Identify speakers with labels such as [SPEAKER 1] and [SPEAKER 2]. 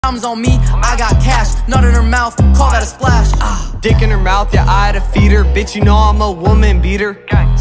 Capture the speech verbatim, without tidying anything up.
[SPEAKER 1] Diamonds on me, I got cash. Nut in her mouth, call that a splash. Ah.
[SPEAKER 2] Dick in her mouth, yeah, I had to feed her. Bitch, you know I'm a woman beater.